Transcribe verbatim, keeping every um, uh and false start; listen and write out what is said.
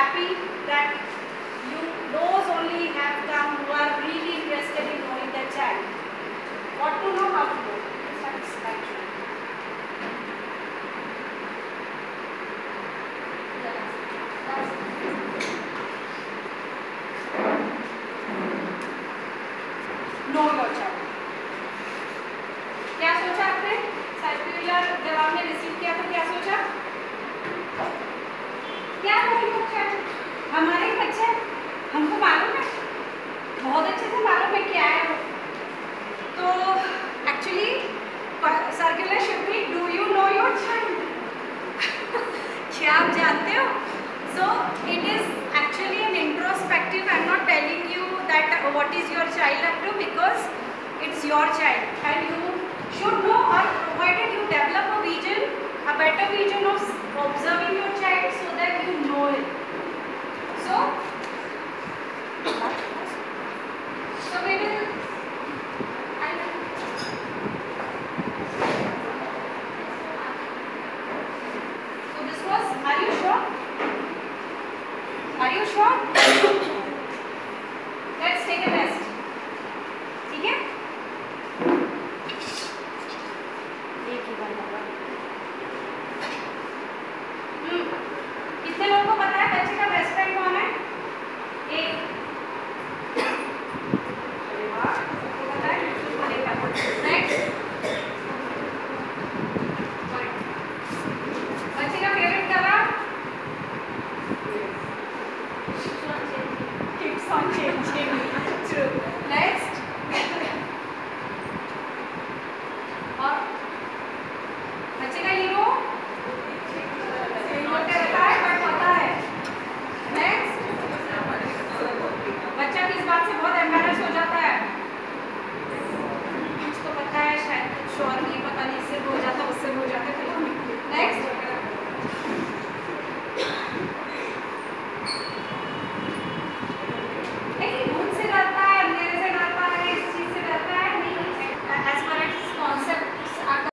happy that you those only have come who are really interested in knowing their child. What to know, how to know. Satisfaction. Know your child. क्या सोचा आपने? Circular जब आपने receive किया तो क्या सोचा? क्या know your child? हमारे बच्चे हमको मालूम है, बहुत अच्छे से मालूम है क्या है वो. तो actually circular should be do you know your child. क्या आप जानते हो? So it is actually an introspective. I am not telling you that uh, what is your child up to, because it's your child and you should know, or provided you develop a vision, a better vision of observing your child so that you know it. So, so we will